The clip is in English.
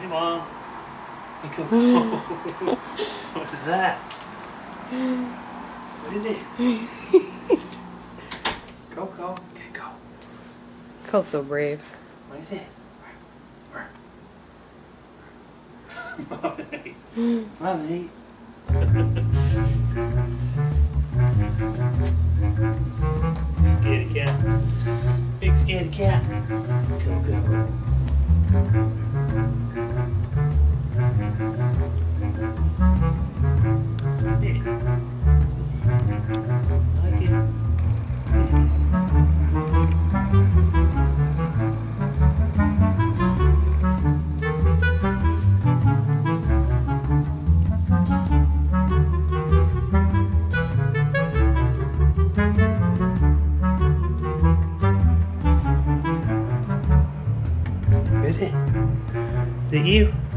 Come on. Go. What is that? What is it? Go. Okay, go. Cole's so brave. What is it? Marmalade. Marmalade. Scaredy cat. Big scaredy cat. Go. Is it? Is it you?